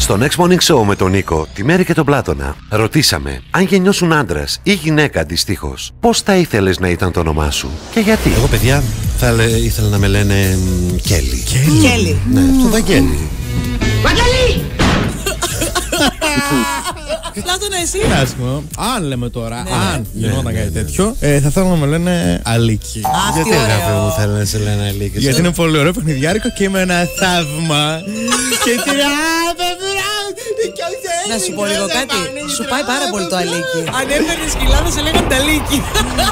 Στο Next Morning Show με τον Νίκο, τη Μέρη και τον Πλάτωνα, ρωτήσαμε αν γεννιώσουν άντρας ή γυναίκα αντιστοίχως, πώς θα ήθελες να ήταν το όνομά σου και γιατί. Εγώ, παιδιά, ήθελα να με λένε Κέλλη. Κέλλη. Ναι, το Βαγγέλη. Βαγγέλη! Πλάτωνα, εσύ. Άσχημο. Αν λέμε τώρα, αν γινόταν κάτι τέτοιο, θα θέλω να με λένε Αλίκη. Γιατί αγάπη μου θέλει να σε λένε Αλίκη? Γιατί είναι πολύ ωραίο παιχνιδιάρικο και είμαι ένα θαύμα. Και τι να σου πω λίγο κάτι. Σου πάει πάρα πολύ το Αλίκη. Αν έπαιρνε σκυλά θα σε λέγανε Ταλίκη.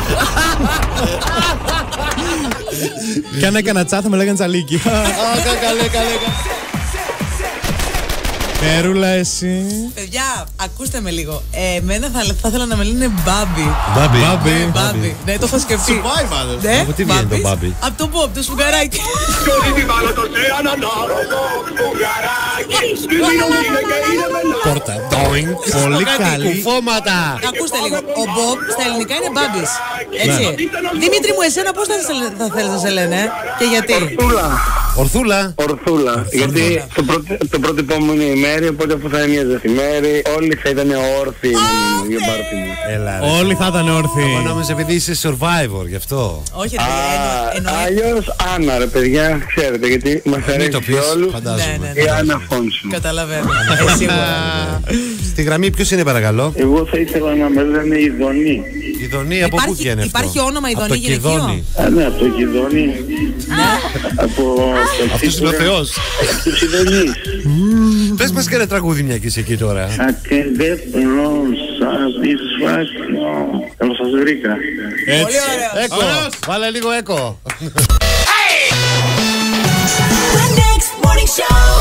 Κι αν έκανα τσά θα με λέγανε Τσαλίκη. Καλέ. Μέρουλα, εσύ. Παιδιά, ακούστε με λίγο. Εμένα θα ήθελα να με λένε Μπάμπι. Μπάμπι. Ναι, το έχω σκεφτεί. Σου πάει πάντως. Ναι, Από τι βγαίνει το Μπάμπι? από το Μπομπ, το σφουγγαράκι. Πόρτα. Πολύ καλή. Κουφώματα. Ακούστε λίγο. Ο Μπομπ στα ελληνικά είναι Μπάμπης. Έτσι. Δημήτρη μου, εσένα πώς θα θέλεις να σε λένε και γιατί? Ορθούλα. Γιατί το πρότυπό μου είναι η Μέρη, οπότε αφού θα έμοιαζε η Μέρη, όλοι θα ήταν όρθιοι για πάρτι μου. Όλοι θα ήταν όρθιοι. Εγώ νόμιζα επειδή είσαι survivor, γι' αυτό. Όχι, ρε παιδιά, Αλλιώς Άννα, ρε παιδιά, ξέρετε, γιατί μας αρέσει το πεις, όλους. φαντάζομαι. Η Άννα Φόνσου. καταλαβαίνω. Σίγουρα. Στη γραμμή ποιος είναι, παρακαλώ? Εγώ θα ήθελα να με λένε Ιδονή. Ιδονή, από πού βγαίνει αυτό? Υπάρχει όνομα Ιδονή Από το γυναικείο? Κιδόνι. Ναι, από το Κιδόνι. Από Αυτός είναι ο Θεός. Από τους Ιδονείς. Πες μας και ένα τραγούδι μια και είσαι εκεί τώρα. Ακεντέπνο σατισφάκτιο. Καλώς σας βρήκα. Πολύ ωραίο. Έκο, βάλε λίγο έκο. The Next Morning Show.